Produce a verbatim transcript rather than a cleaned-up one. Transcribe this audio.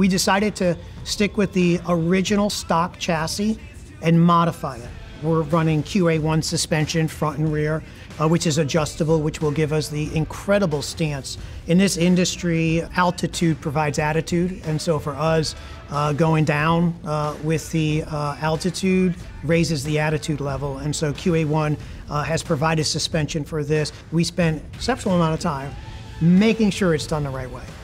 We decided to stick with the original stock chassis and modify it. We're running Q A one suspension front and rear, uh, which is adjustable, which will give us the incredible stance. In this industry, altitude provides attitude, and so for us, uh, going down uh, with the uh, altitude raises the attitude level, and so Q A one uh, has provided suspension for this. We spent an exceptional amount of time making sure it's done the right way.